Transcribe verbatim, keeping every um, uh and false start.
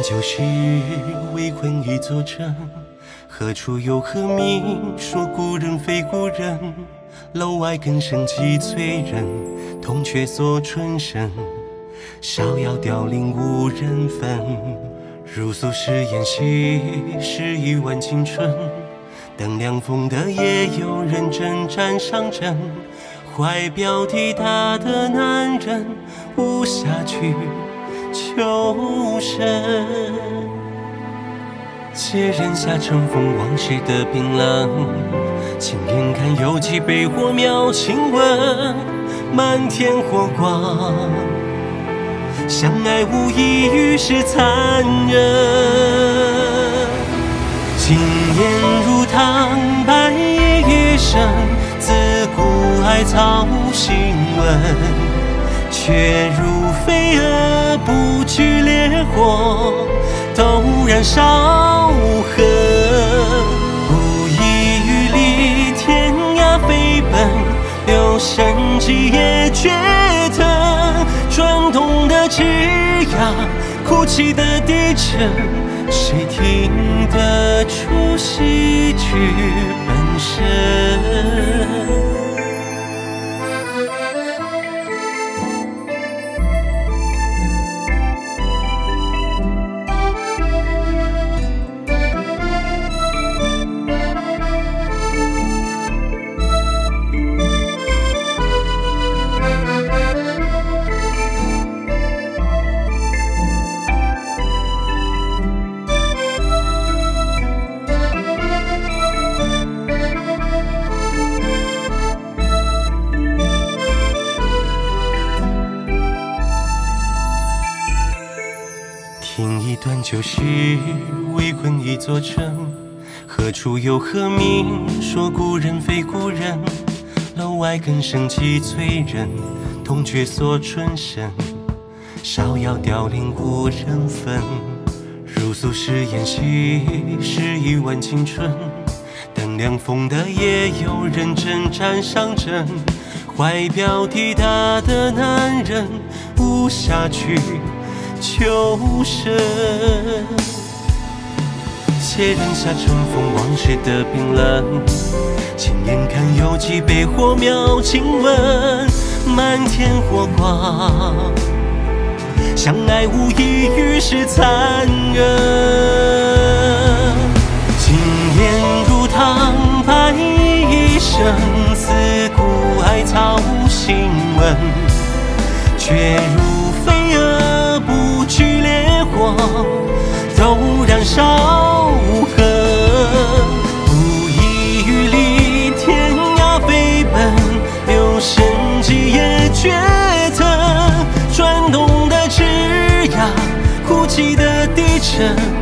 旧时围困一座城，何处有何名？说故人非故人。楼外更声泣催人，铜雀锁春深。芍药凋零无人分，如素是宴席，是一晚青春。等凉风的也有人征战上阵，怀表体大的男人无暇去求生。借人下乘风往事的冰冷，亲眼看有几杯火苗亲吻，漫天火光。相爱无异于是残忍，经验如汤，白夜深，自古爱草新闻，却如飞蛾不惧烈火，都燃烧痕。无意于离天涯飞奔，留声迹也绝疼。转动的枝桠，哭泣的低沉，谁听得出戏剧本身？听一段旧时围困一座城，何处有何名？说故人非故人。楼外更声泣催人，铜雀锁春深。芍药凋零无人分，如素是宴席，是一晚青春。等凉风的也有人征战上阵，怀表体大的男人无暇去求生。借人下乘风往事的冰冷，亲眼看有几杯火苗亲吻，漫天火光。相爱无异于是残忍，经验如汤，白一生，自古爱草新闻，却如飞蛾不惧烈火，都燃烧痕。无意于离天涯飞奔，留声迹也绝疼。转动的枝桠，哭泣的低沉，